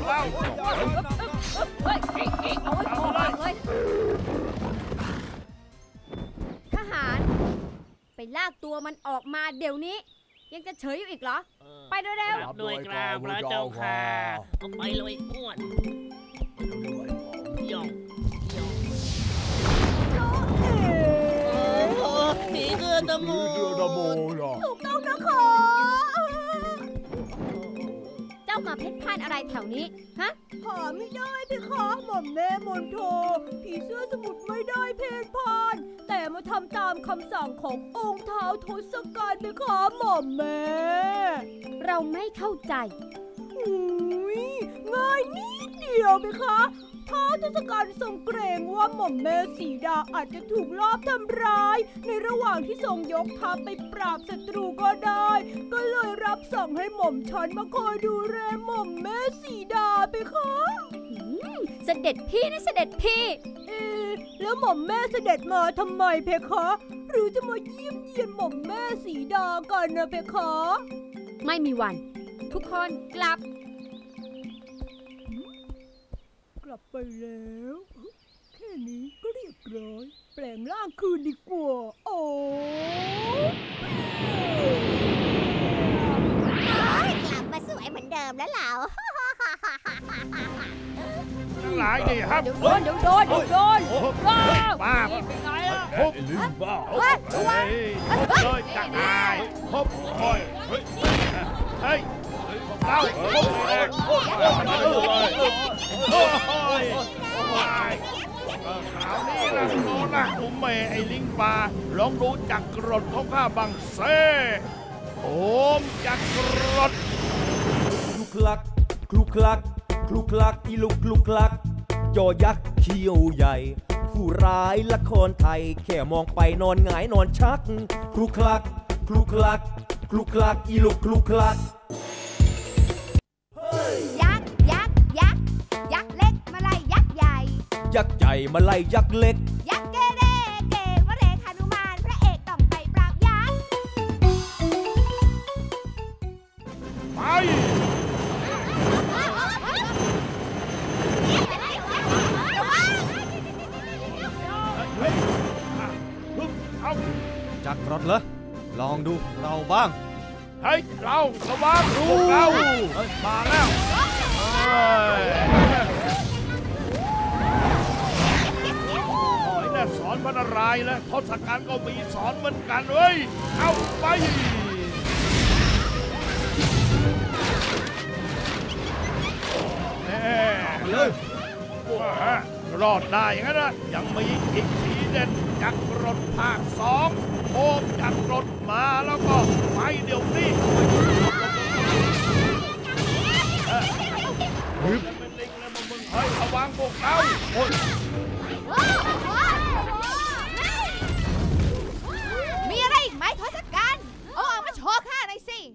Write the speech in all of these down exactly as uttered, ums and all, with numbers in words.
เราเฮ้ยเอาไว้พอเลยทหารไปลากตัวมันออกมาเดี๋ยวนี้ยังจะเฉยอยู่อีกเหรอไปเร็วๆด้วยกราบพระเจ้าค่ะก็ไปเลยอ้วนย่องย่องผีเรือตะโมถูกต้องนะคะเจ้ามาเพ่นพ่านอะไรแถวนี้ฮะหาไม่ได้เพคะหม่อมแม่มนโทผีเสื้อสมุทรไม่ได้เพ่นพ่านแต่มาทำตามคำสั่งขององค์ท้าวทศกัณฐ์เพคะหม่อมแม่เราไม่เข้าใจอุ้ยง่ายนิดเดียวเพคะท้าวทศกัณฐ์ทรงเกรงว่าหม่อมแม่สีดาอาจจะถูกลอบทำร้ายในระหว่างที่ทรงยกทัพไปปราบศัตรูก็ได้ก็เลยรับสั่งให้หม่อมฉันมาคอยดูแลหม่อมแม่สีดาเพคะเสด็จพี่นะเสด็จพี่เอ๊ะแล้วหม่อมแม่เสด็จมาทำไมเพคะหรือจะมาเยี่ยมเยียนหม่อมแม่สีดากันนะเพคะไม่มีวันทุกคนกลับกลับไปแล้วแค่นี้ก็เรียบร้อยแปลงร่างคืนดีกว่าโอ้กลับมาสวยเหมือนเดิมแล้วเหรอทั้งหลายนี่ครับเดี๋ยวโดนเดี๋ยวโดนเดี๋ยวโดนป้าป้าเป็นไงล่ะทุบบ้าเฮ้ยเลยจักรายทุบโอยเฮ้ยเฮ้ยเราทุบเองโอ้ยโอ้ยคราวนี้นะโน่นนะอุเมย์ไอ้ลิงป่าลองดูจักรถของข้าบังเซ่โอมจักรถคลุกคลักคลุกคลักคลุกคลักอีลุกคลุกคลักจอยักษ์เขี้ยวใหญ่ผู้ร้ายละครไทยแค่มองไปนอนหงายนอนชักคลุกคลักคลุกคลักคลุกคลักอีลุกคลุกคลักยักษ์ยักษ์ยักษ์ยักษ์เล็กมาไล่ยักษ์ใหญ่ยักษ์ใหญ่มาไล่ยักษ์เล็กยักษ์เกเรเกวเรหนุมานพระเอกต้องไปปราบยักษ์ไปจักรรถเหรอลองดูเราบ้างเฮ้ยเราระวังดูเรามาแล้วโอ้ยเนี่ยสอนพระนารายณ์แล้วทศกัณฐ์ก็มีสอนเหมือนกันเว้ยเอาไปเลยรอดได้อย่างนั้นนะยังมีอีกทีเด็ดจักรถภาคสองโอมจักรถมาแล้วก็ไปเดี๋ยวนี้ฮึบเป็นลิงแล้วมึงเฮ้ยระวังพวกเราโอ้ยมีอะไรอีกไหมทศกัณฐ์เอาออกมาโชว์ข้าหน่อยสิ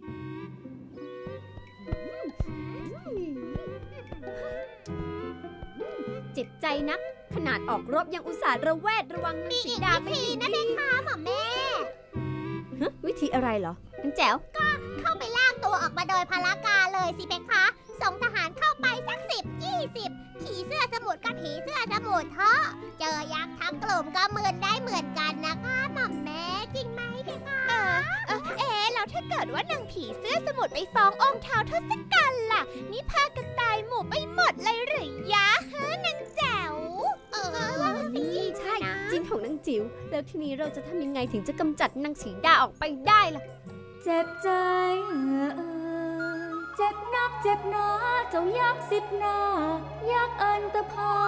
เจ็บใจนักขนาดออกรบยังอุตส่าห์ระแวดระวังนางสีดาเป็นดีนะเพคะหม่อมแม่วิธีอะไรเหรอนังแจ๋วก็เข้าไปลากตัวออกมาโดยพลการเลยสิเพคะส่งทหารเข้าไปสักสิบยี่สิบผีเสื้อสมุทรกับผีเสื้อสมุทรเถอะเจอยักษ์ทั้งกลุ่มก็เมือนได้เหมือนกันนะคะหม่อมแม่จริงไหมเพคะเออเออเอ๋แล้วถ้าเกิดว่านางผีเสื้อสมุทรไปฟ้ององค์ท้าวทศกัณฐ์ล่ะนี่พากันตายหมู่ไปหมดเลยหรือยะฮะนางแจ๋วเออสิใช่จริงของนางจิ๋วแล้วทีนี้เราจะทำยังไงถึงจะกำจัดนางสีดาออกไปได้ล่ะเจ็บใจเจ็บนักเจ็บหนาเจ้ายักษ์สิบหน้ายักษ์อันตพา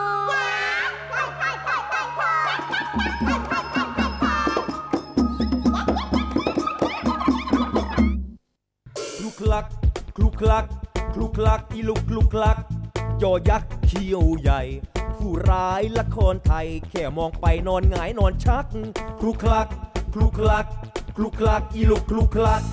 คลุกคลักคลุกคลักคลุกคลักอีลุกคลุกคลักจอยักษ์เขี้ยวใหญ่ผู้ร้ายละครไทยแค่มองไปนอนหงายนอนชักคลุกคลักคลุกคลักคลุกคลักอีลุกคลุกคลัก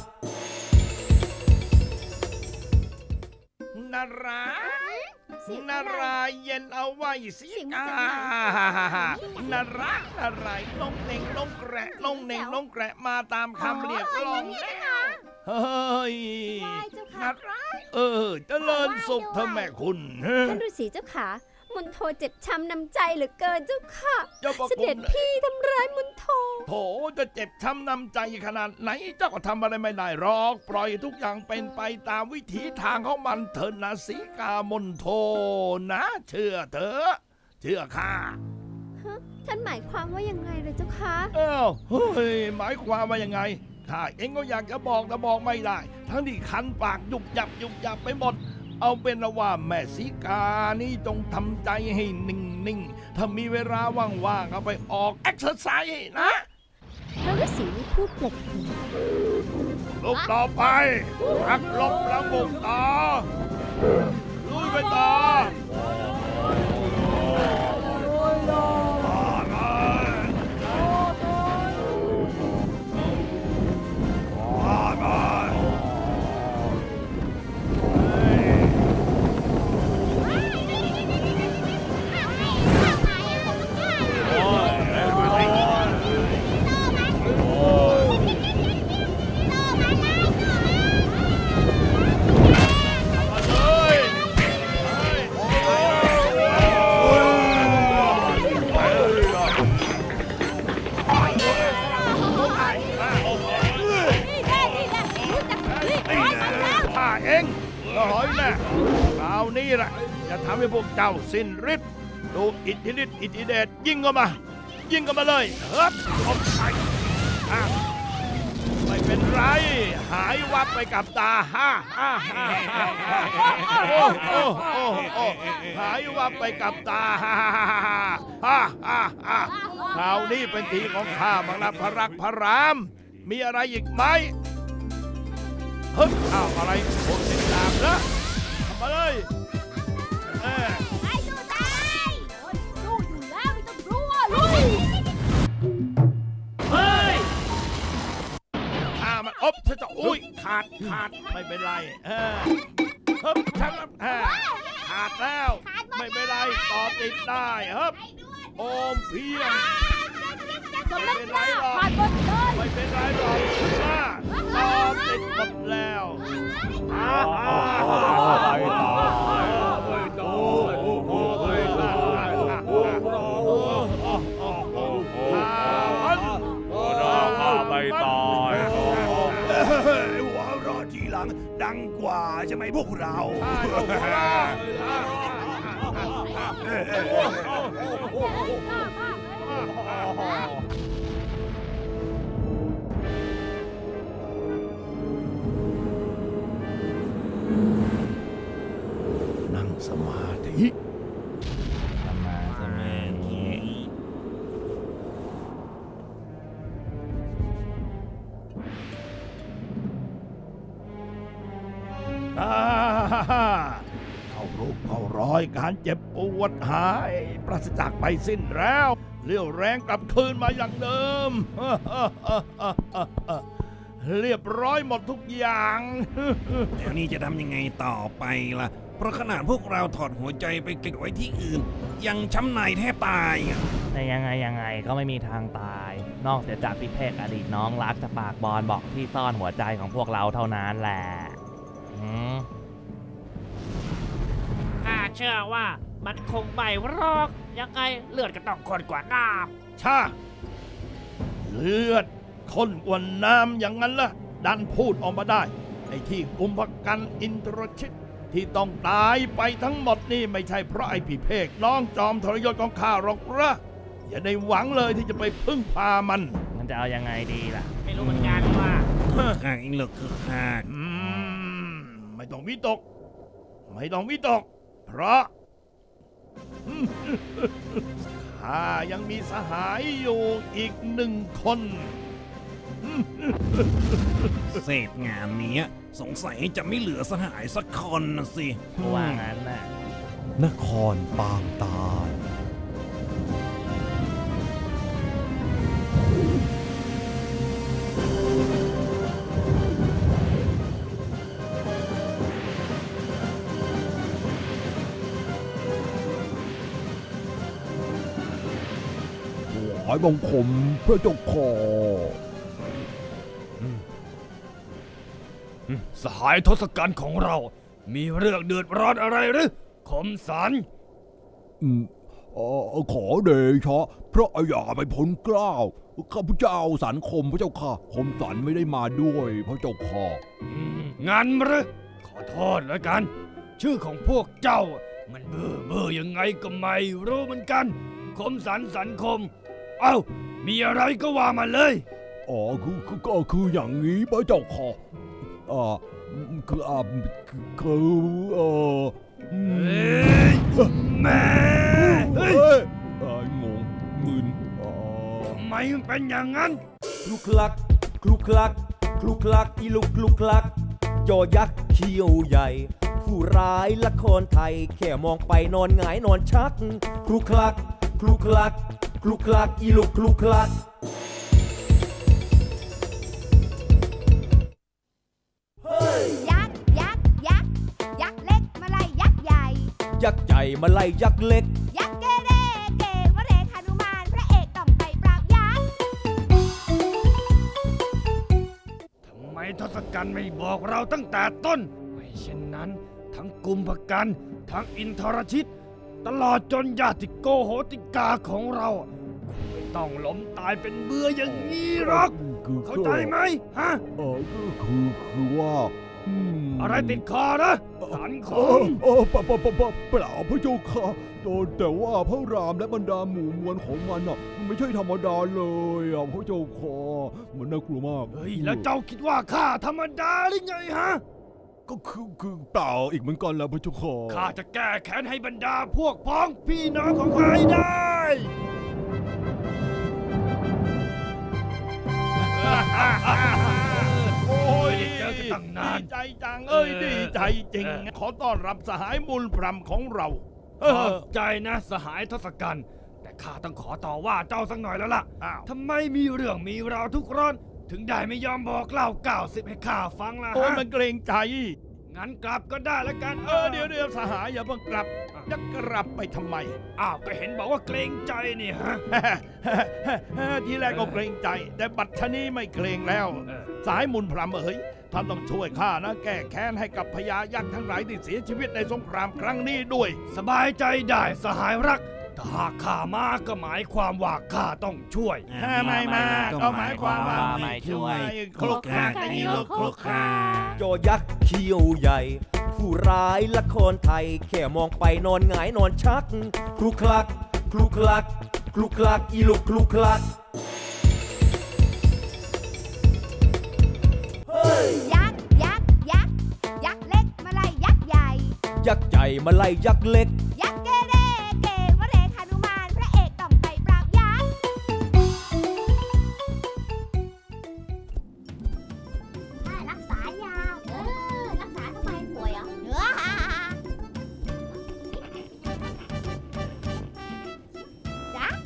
นารานาราเย็นเอาไว้สิกานาราอะไรน้องเน่งน้องแกระน้องเน่งน้องแกระมาตามคำเรียกร้องแล้วเฮ้ยไหว้เจ้าค่ะเออเจริญสุขเธอแม่คุณท่านฤาษีเจ้าขามนโทเจ็บช้ำน้ำใจเหลือเกินเจ้าค่ะเจ้าประเสคุด็ณจพี่ทำร้ายมนโทโถจะเจ็บช้ำน้ำใจขนาดไหนเจ้าก็ทำอะไรไม่ได้หรอกปล่อยทุกอย่างเป็นไปตามวิถีทางของมันเถิดนะสีกามนโทนะเชื่อเถอะเชื่อข้าท่านหมายความว่ายังไงเลยเจ้าคะเอ้าเฮ้ยหมายความว่ายังไงข้าเองก็อยากจะบอกแต่บอกไม่ได้ ทั้งที่คันปากยุบยับยุบยับไปหมดเอาเป็นว่าแม่สีกานี่จงทำใจให้นิ่งๆถ้ามีเวลาว่างๆก็ไปออกเอ็กซ์ไซส์นะพระฤาษีนี่พูดแปลกลุกต่อไปหักลบแล้วบุกต่อลุยไปต่อเองก็หอยแน่คราวนี้แหละจะทำให้พวกเจ้าสิ้นฤทธิ์ดูอิทธิฤทธิ์อิทธิเดชยิงเข้ามายิงเข้ามาเลยเฮ้ยออกไปไม่เป็นไรหายวับไปกับตาฮ่าฮ่าฮ่าโอ้โอ้โอ้โอ้หายวับไปกับตาฮ่าฮ่าฮ่าฮ่าฮ่าคราวนี้เป็นทีของข้ามังละพระรักพระรามมีอะไรอีกไหมเฮ้ยอ้าวอะไรโคตรเด็ดดาบนะทำมาเลยเออไอ้ดูได้ดูอยู่แล้วไม่ต้องกลัวลุยเฮ้ยข้ามันอบฉันจะอุ้ยขาดขาดไม่เป็นไรเออเฮ้ยฉันเออขาดแล้วไม่เป็นไรต่อติดได้เฮ้ยโอมเพียงไม่เป็นไรหรอกไม่เป็นไรหรอกฉันว่าต่อติดหมดแล้วอ่าอ่าไปต่อไปต่อไปต่อไปต่อหัวรอทีหลังดังกว่าใช่ไหมพวกเรานั่งสมาธิสมาธิอ่าเข้ารูปเข้ารอยการเจ็บปวดหายปราศจากไปสิ้นแล้วเรี่ยวแรงกลับคืนมาอย่างเดิมเรียบร้อยหมดทุกอย่างแล้วนี่จะทำยังไงต่อไปล่ะเพราะขนาดพวกเราถอดหัวใจไปเก็บไว้ที่อื่นยังช้ำในแทบตายอ่ะแต่ยังไงยังไงก็ไม่มีทางตายนอกจากพี่เพกอดีตน้องรักจะปากบอลบอกที่ซ่อนหัวใจของพวกเราเท่านั้นแหละข้าเชื่อว่ามันคงไม่รอกยังไงเลือดก็ต้องข้นกว่าน้ำชาเลือดข้นกว่าน้ำอย่างนั้นล่ะดันพูดออกมาได้ไอ้ที่กุมภกันอินทรชิตที่ต้องตายไปทั้งหมดนี่ไม่ใช่เพราะไอ้พี่เพกน้องจอมทรยศของข้าหรอกนะอย่าได้หวังเลยที่จะไปพึ่งพามันมันจะเอายังไงดีล่ะไม่รู้เหมือนกันว่าข้าเองเหรอคือข้าอืมไม่ต้องวิตกไม่ต้องวิตกเพราะข้ายังมีสหายอยู่อีกหนึ่งคนเศษงานนี้สงสัยจะไม่เหลือสหายสักคนนะสิว่างั้นน่ะนครปางตาลถวายบังคมพระเจ้าพ่อสหายทศกัณฐ์ของเรามีเรื่องเดือดร้อนอะไรหรือคมสันอืมขอเดชะพระอาญาไม่พ้นเกล้าข้าพเจ้าสันคมพระเจ้าค่ะคมสันไม่ได้มาด้วยพระเจ้าค่ะงั้นหรือขอโทษแล้วกันชื่อของพวกเจ้ามันเบื่อเบื่อยังไงก็ไม่รู้เหมือนกันคมสันสันคมเอ้ามีอะไรก็ว่ามาเลยอ๋อคือก็คืออย่างนี้พระเจ้าค่ะอ่าคืออ่าคือเออแม่เฮ้ยงงมึนทำไมมันเป็นอย่างนั้นคลุกคลักคลุกคลักคลุกคลักอีลุกคลุกคลักจอยักษ์เขี้ยวใหญ่ผู้ร้ายละครไทยแค่มองไปนอนหงายนอนชักคลุกคลักคลุกคลักคลุกคลักอีลุกคลุกคลักยักษ์ยักษ์ยักษ์ยักษ์เล็กมาไล่ยักษ์ใหญ่ยักษ์ใหญ่มาไล่ยักษ์เล็กยักษ์เกเรเกวเรหนุมานพระเอกต้องไปปราบยักษ์ทำไมทศกัณฐ์ไม่บอกเราตั้งแต่ต้นไม่เช่นนั้นทั้งกุมภกันทั้งอินทรชิตตลอดจนญาติโกโหติกาของเราไม่ต้องล้มตายเป็นเบื่ออย่างนี้หรอกเข้าใจไหมฮะเออก็คือคือว่าอะไรติดคอนะสันคมเออเปล่าเปล่าเปล่าเปล่าพระเจ้าค่ะแต่ว่าพระรามและบรรดาหมู่มวลของมันอ่ะมันไม่ใช่ธรรมดาเลยอ่ะพระเจ้าค่ะมันน่ากลัวมากเฮ้ยแล้วเจ้าคิดว่าข้าธรรมดาหรือไงฮะก็คือคือเปล่าอีกเหมือนกันแล้วพระเจ้าค่ะข้าจะแก้แค้นให้บรรดาพวกพ้องพี่น้องของข้าให้ได้โอ้ยเจอกันตั้งนานดีใจจังเอ้ยดีใจจริงขอต้อนรับสหายมูลพรำของเราขอบใจนะสหายทศกัณฐ์แต่ข้าต้องขอต่อว่าเจ้าสักหน่อยแล้วล่ะทำไมมีเรื่องมีราวทุกร้อนถึงได้ไม่ยอมบอกเล่าเก้าสิบให้ข้าฟังล่ะโอ้ยมันเกรงใจงั้นกลับก็ได้แล้วกันเออเดี๋ยวเดี๋ยวสหายอย่าเพิ่งกลับจะกลับไปทำไมอ้าวก็เห็นบอกว่าเกรงใจนี่ฮะทีแรกก็เกรงใจแต่บัดนี้ไม่เกรงแล้วสายมูลพรำเอ๋ยท่านต้องช่วยข้านะแก้แค้นให้กับพญายักษ์ทั้งหลายที่เสียชีวิตในสงครามครั้งนี้ด้วยสบายใจได้สหายรักถ้าข้ามาก็หมายความว่าข้าต้องช่วยถ้าไม่มาก็หมายความว่าไม่ช่วยคลุกคลักอีลุกคลุกคลักจอยักษ์เขี้ยวใหญ่ผู้ร้ายละครไทยแค่มองไปนอนหงายนอนชักคลุกคลักคลุกคลักคลุกคลักอีลุกคลุกคลักยักษ์ยักษ์ยักษ์ยักษ์เล็กมาไล่ยักษ์ใหญ่ยักษ์ใหญ่มาไล่ยักษ์เล็กยักษ์เกเรเกวเรหนุมานพระเอกต้องไปปราบยักษ์รักษายาเออรักษาทำไมป่วยอ่ะเนื้อจ๊ะ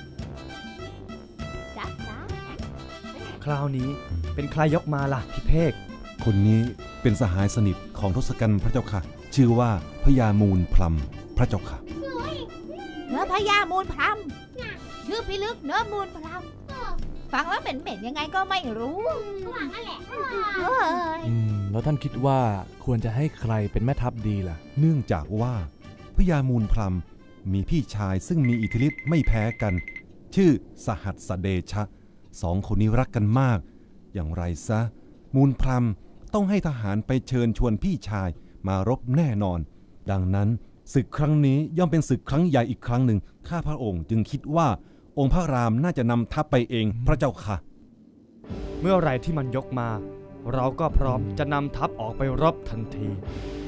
จ๊ะจ๊ะคราวนี้เป็นใครยกมาล่ะพี่เพกคนนี้เป็นสหายสนิทของทศกัณฐ์พระเจ้าค่ะชื่อว่าพญามูลพรำพระเจ้าค่ะเนื้อพญามูลพรำชื่อพิลึกเนื้อมูลพรำฟังแล้วเหม็นๆยังไงก็ไม่รู้ว่างั้นแหละอืมแล้วท่านคิดว่าควรจะให้ใครเป็นแม่ทัพดีล่ะเนื่องจากว่าพญามูลพรำมีพี่ชายซึ่งมีอิทธิฤทธิ์ไม่แพ้กันชื่อสหัสเดชะสองคนนี้รักกันมากอย่างไรซะมูลพรำต้องให้ทหารไปเชิญชวนพี่ชายมารบแน่นอนดังนั้นศึกครั้งนี้ย่อมเป็นศึกครั้งใหญ่อีกครั้งหนึ่งข้าพระองค์จึงคิดว่าองค์พระรามน่าจะนำทัพไปเองพระเจ้าค่ะเมื่อไรที่มันยกมาเราก็พร้อมจะนำทัพออกไปรบทันที